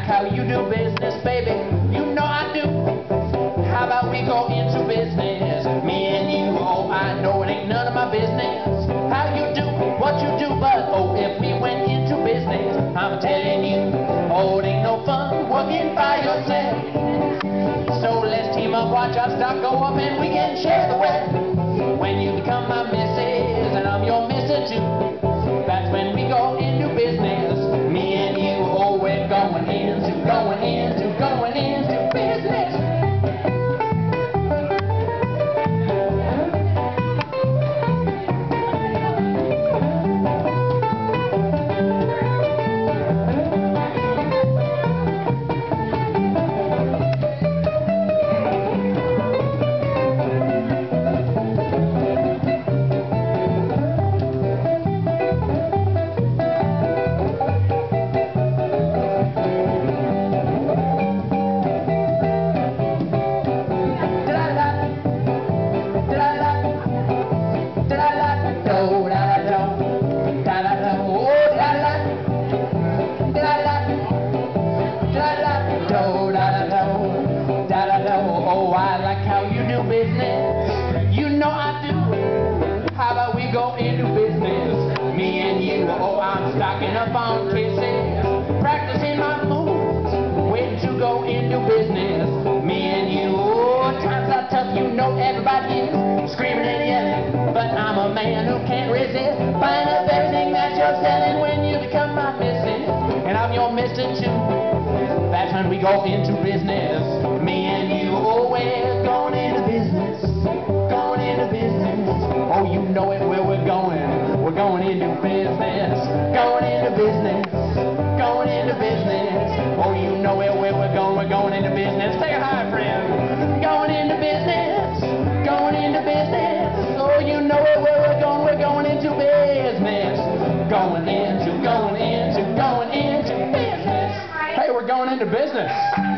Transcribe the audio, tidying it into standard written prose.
like how you do business, baby. You know I do. How about we go into business? Me and you, oh, I know it ain't none of my business how you do what you do, but oh, if we went into business, I'm telling you, oh, it ain't no fun working by yourself. So let's team up, watch our stock go up, and we can share the wealth. When you become my missus, and I'm your missus too, that's when we go into business. Me and you, oh, we're going into business. Oh, I like how you do business. You know I do. How about we go into business? Me and you, oh, I'm stocking up on kisses, practicing my moves, waiting to go into business. Me and you, oh, times are tough, you know everybody is screaming and yelling, but I'm a man who can't resist buying up everything that you're selling. When you become my missus, and I'm your mister too, that's when we go into business. Me and you, oh, we're going into business. Going into business. Oh, you know it where we're going. We're going into business. Going into business. Going into business. Oh, you know it where we're going. We're going into business. Say hi, friend. Going into business. Going into business. Oh, you know it where we're going. We're going into business. Going into business. Hey, we're going into business.